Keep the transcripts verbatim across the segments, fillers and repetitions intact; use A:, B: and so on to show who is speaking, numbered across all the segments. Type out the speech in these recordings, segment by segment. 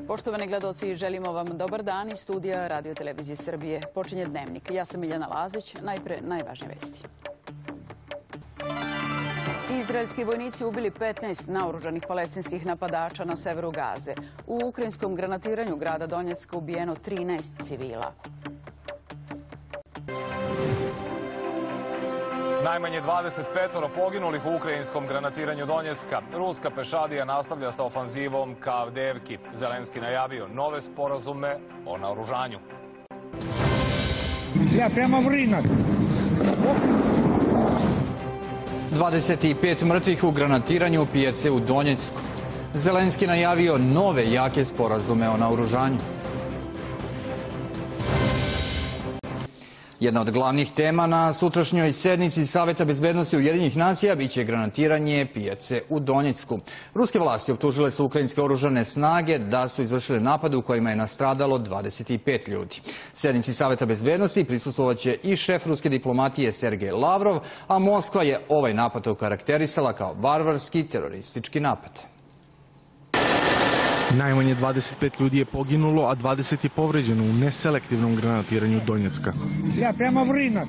A: Poštovani gledaoci, želimo vam dobar dan iz studija Radio Televizije Srbije. Počinje Dnevnik. Ja sam Miljana Lazić. Najpre najvažnije vesti. Izraelski vojnici ubili petnaest naoružanih palestinskih napadača na severu Gaze. U ukrajinskom granatiranju grada Donjecka ubijeno trinaest civila.
B: Najmanje dvadeset pet poginulih u ukrajinskom granatiranju Donjecka. Ruska pešadija nastavlja sa ofanzivom ka Avdejevki. Zelenski najavio nove sporazume o naoružanju.
C: Ja prema Vrinak.
D: dvadeset pet mrtvih u granatiranju pijace u Donjecku. Zelenski najavio nove jake sporazume o naoružanju. Jedna od glavnih tema na sutrašnjoj sednici Saveta bezbednosti Ujedinjenih nacija biće granatiranje pijace u Donjecku. Ruske vlasti optužile su ukrajinske oružane snage da su izvršile napade u kojima je nastradalo dvadeset pet ljudi. Sednici Saveta bezbednosti prisustvovaće i šef ruske diplomatije Sergej Lavrov, a Moskva je ovaj napad okarakterisala kao varvarski teroristički napad.
E: Najmanje dvadeset pet ljudi je poginulo, a dvadeset je povređeno u neselektivnom granatiranju Donjecka.
C: Ja prema Vrinak.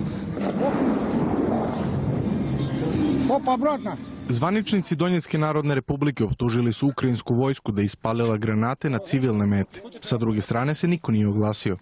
C: Opa, obratno.
E: Zvaničnici Donjecke narodne republike optužili su ukrajinsku vojsku da je ispalila granate na civilne mete. Sa druge strane se niko nije oglasio.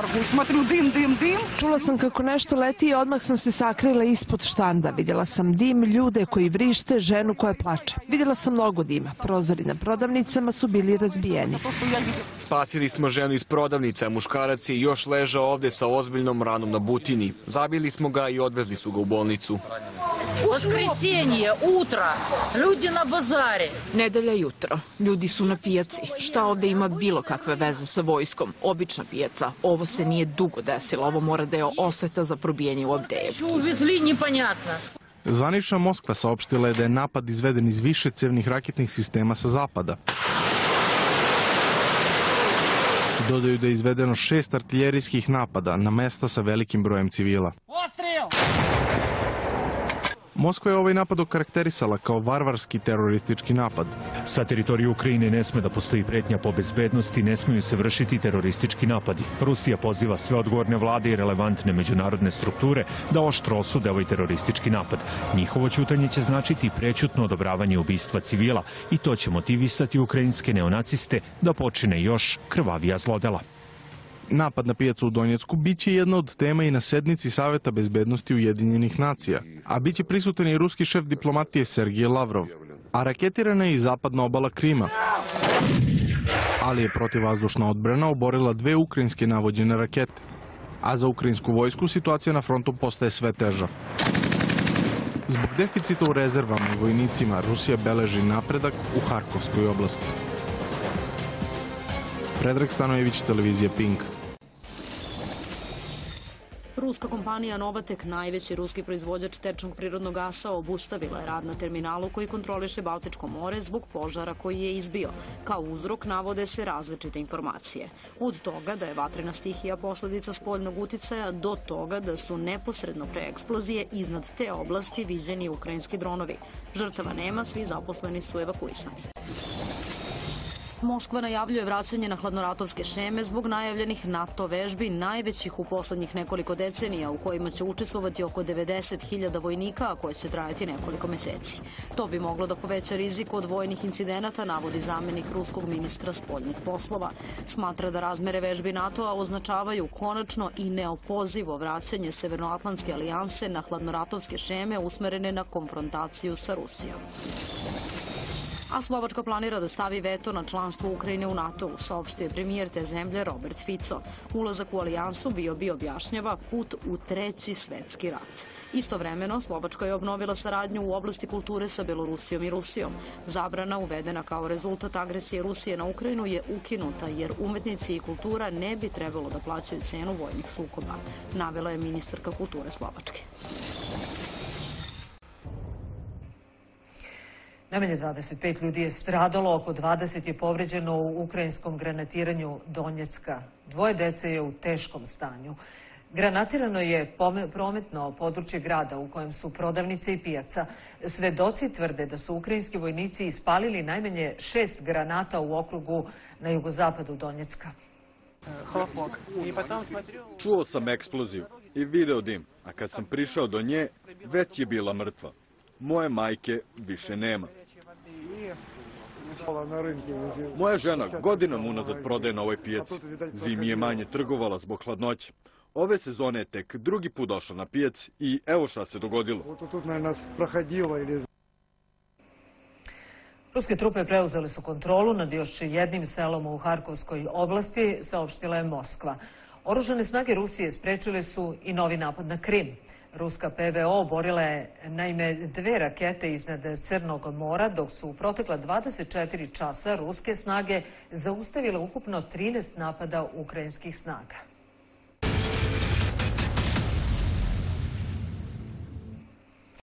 F: Čula sam kako nešto leti i odmah sam se sakrila ispod štanda. Vidjela sam dim, ljude koji vrište, ženu koja plače. Vidjela sam mnogo dima. Prozori na prodavnicama su bili razbijeni.
G: Spasili smo ženu iz prodavnice, a muškarac je još ležao ovde sa ozbiljnom ranom na butini. Zabili smo ga i odvezli su ga u bolnicu.
H: Воскресенье, утро, ljudi na bazari.
I: Nedelja jutro, ljudi su na pijaci. Šta ovde ima bilo kakve veze sa vojskom? Obična pijaca. Ovo se nije dugo desilo. Ovo mora da je osveta za probijanje u Avdejevki.
H: Uvezli, nepонятно.
E: Zvanična Moskva saopštila je da je napad izveden iz višecevnih raketnih sistema sa zapada. Dodaju da je izvedeno šest artiljerijskih napada na mesta sa velikim brojem civila. Moskva je ovaj napad okarakterisala kao varvarski teroristički napad.
J: Sa teritorije Ukrajine ne sme da postoji pretnja po bezbednosti, ne smeju se vršiti teroristički napadi. Rusija poziva sve odgovorne vlade i relevantne međunarodne strukture da oštro osude ovaj teroristički napad. Njihovo ćutanje će značiti prećutno odobravanje ubistva civila i to će motivisati ukrajinske neonaciste da počine još krvavija zlodela.
E: Napad na pijacu u Donjecku biće jedna od tema i na sednici Saveta bezbednosti Ujedinjenih nacija, a biće prisutan i ruski šef diplomatije Sergej Lavrov, a raketirana je i zapadna obala Krima. Ali je protivvazdušna odbrana oborila dve ukrajinske navođene rakete, a za ukrajinsku vojsku situacija na frontu postaje sve teža. Zbog deficita u rezervama i vojnicima Rusija beleži napredak u Harkovskoj oblasti. Predrag Stanojević, televizija Pink.
K: Ruska kompanija Novatek, najveći ruski proizvođač tečnog prirodnog gasa, obustavila je rad na terminalu koji kontroliše Baltičko more zbog požara koji je izbio. Kao uzrok navode se različite informacije. Od toga da je vatrena stihija posledica spoljnog uticaja do toga da su neposredno pre eksplozije iznad te oblasti viđeni ukrajinski dronovi. Žrtava nema, svi zaposleni su evakuisani. Moskva najavljuje vraćanje na hladnoratovske šeme zbog najavljenih NATO vežbi, najvećih u poslednjih nekoliko decenija, u kojima će učestvovati oko devedeset hiljada vojnika, a koje će trajati nekoliko meseci. To bi moglo da poveća rizik od vojnih incidenata, navodi zamenik ruskog ministra spoljnih poslova. Smatra da razmere vežbi NATO-a označavaju konačno i neopozivo vraćanje Severnoatlantske alijanse na hladnoratovske šeme usmerene na konfrontaciju sa Rusijom. A Slovačka planira da stavi veto na članstvo Ukrajine u NATO-u, saopštio je premijer te zemlje Robert Fico. Ulazak u alijansu bio bi, objašnjava, put u treći svetski rat. Istovremeno, Slovačka je obnovila saradnju u oblasti kulture sa Belorusijom i Rusijom. Zabrana uvedena kao rezultat agresije Rusije na Ukrajinu je ukinuta, jer umetnici i kultura ne bi trebalo da plaćaju cenu vojnih sukoba, navela je ministarka kulture Slovačke.
L: Najmanje dvadeset pet ljudi je stradalo, oko dvadeset je povređeno u ukrajinskom granatiranju Donjecka. Dvoje dece je u teškom stanju. Granatirano je prometno područje grada u kojem su prodavnice i pijaca. Svedoci tvrde da su ukrajinski vojnici ispalili najmanje šest granata u okrugu na jugozapadu Donjecka.
M: Čuo sam eksploziju i video dim, a kad sam prišao do nje, već je bila mrtva. Moje majke više nema. Moja žena godinama unazad prodaje na ovoj pijaci. Zimi je manje trgovala zbog hladnoće. Ove sezone je tek drugi put došla na pijac i evo šta se dogodilo.
L: Ruske trupe preuzele su kontrolu nad još jednim selom u Harkovskoj oblasti, saopštila je Moskva. Oružane snage Rusije sprečile su i novi napad na Krim. Ruska P V O oborila je naime dve rakete iznad Crnog mora, dok su u protekla dvadeset četiri časa ruske snage zaustavile ukupno trinaest napada ukrajinskih snaga.